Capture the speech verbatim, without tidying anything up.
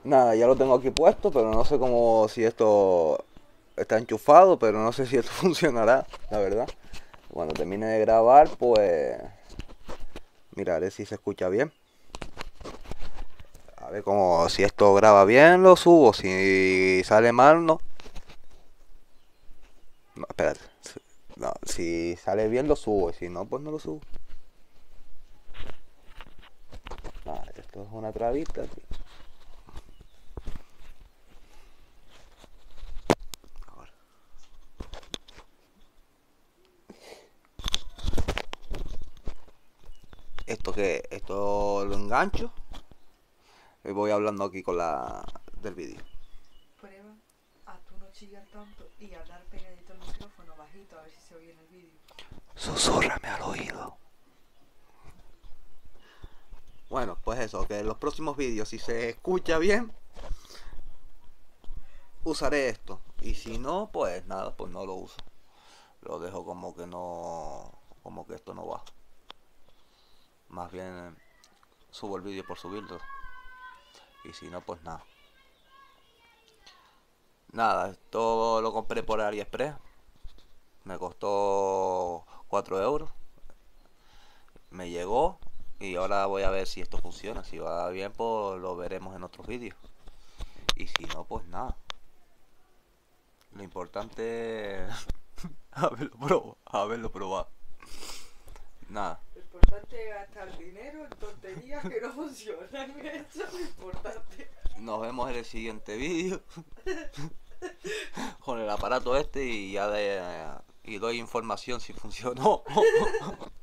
Nada, ya lo tengo aquí puesto, pero no sé cómo, si esto está enchufado, pero no sé si esto funcionará, la verdad. Cuando termine de grabar, pues miraré si se escucha bien. A ver como si esto graba bien, lo subo. Si sale mal, no. No, espérate. No, si sale bien, lo subo. Y si no, pues no lo subo. Nada, esto es una trabita. Ahora. Esto que, esto lo engancho. Y voy hablando aquí con la del vídeo. Prueba a tú no chillar tanto y hablar pegadito al micrófono bajito a ver si se oye en el vídeo. Susúrrame al oído. Bueno, pues eso, que en los próximos vídeos, si se escucha bien, usaré esto. Y si no, pues nada, pues no lo uso. Lo dejo como que no, como que esto no va. Más bien subo el vídeo por subirlo. Y si no, pues nada. Nada, esto lo compré por AliExpress. Me costó cuatro euros. Me llegó. Y ahora voy a ver si esto funciona. Si va bien, pues lo veremos en otros vídeos. Y si no, pues nada. Lo importante es haberlo probado. Haberlo probado. Nada. Lo importante es gastar dinero en tonterías que no funcionan. Eso es lo importante. Nos vemos en el siguiente vídeo. Con el aparato este y ya de, y doy información si funcionó.